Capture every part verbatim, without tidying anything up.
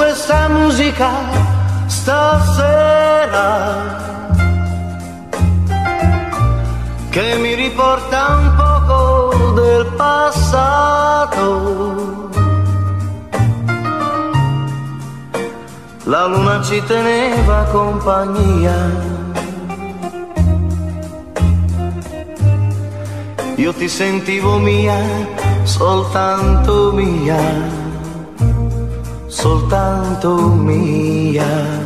questa musica stasera che mi riporta un poco del passato. La luna ci teneva compagnia, io ti sentivo mia, soltanto mia, soltanto mia.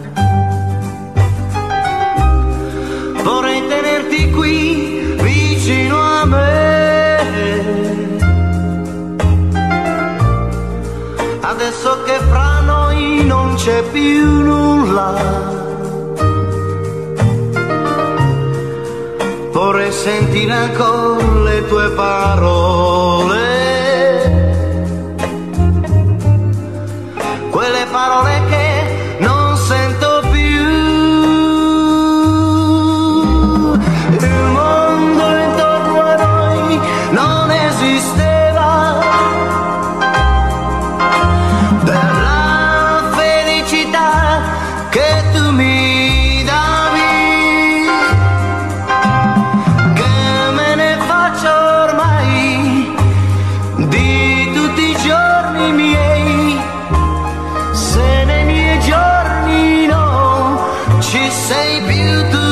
Vorrei tenerti qui vicino a me, adesso che fra noi non c'è più nulla. Vorrei sentire ancora le tue parole, quelle parole che non sento più. Il mondo intorno a noi non esisteva, per la felicità che tu mi davi. Che me ne faccio ormai di tutti i giorni miei, se nei miei giorni non ci sei più tu.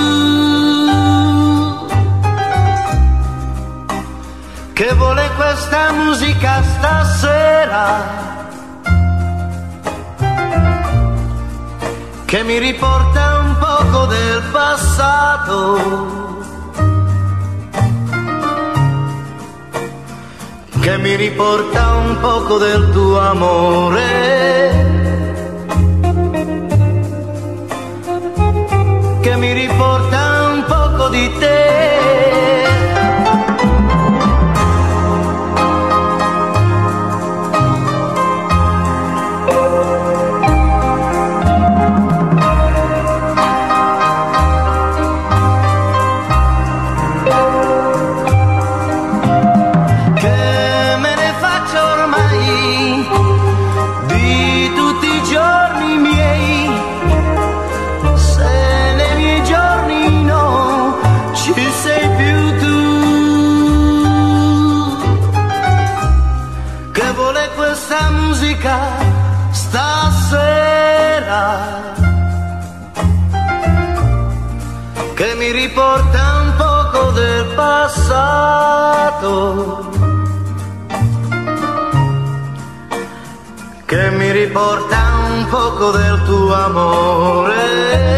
Che vuole questa musica stasera, che mi riporta un poco del passato, che mi riporta un poco del tuo amore, che mi riporta un poco di te. Questa musica stasera che mi riporta un poco del passato, che mi riporta un poco del tuo amore.